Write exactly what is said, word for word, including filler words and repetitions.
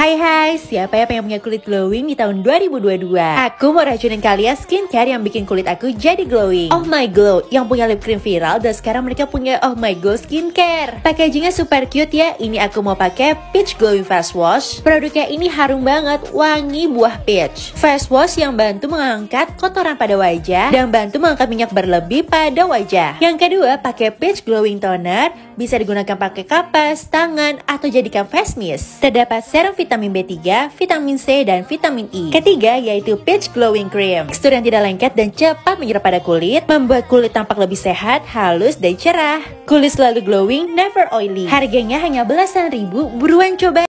Hai hai, siapa ya pengen punya kulit glowing di tahun dua ribu dua puluh dua? Aku mau racunin kalian skincare yang bikin kulit aku jadi glowing. Oh My Glow yang punya lip cream viral dan sekarang mereka punya Oh My Glow skincare. Packagingnya super cute ya. Ini aku mau pakai Peach Glowing Face Wash. Produknya ini harum banget, wangi buah peach. Face wash yang bantu mengangkat kotoran pada wajah dan bantu mengangkat minyak berlebih pada wajah. Yang kedua, pakai Peach Glowing Toner. Bisa digunakan pakai kapas, tangan, atau jadikan face mist. Terdapat serum vitamin B tiga, vitamin C, dan vitamin E. Ketiga yaitu Peach Glowing Cream. Tekstur yang tidak lengket dan cepat menyerap pada kulit, membuat kulit tampak lebih sehat, halus, dan cerah. Kulit selalu glowing, never oily. Harganya hanya belasan ribu, buruan coba.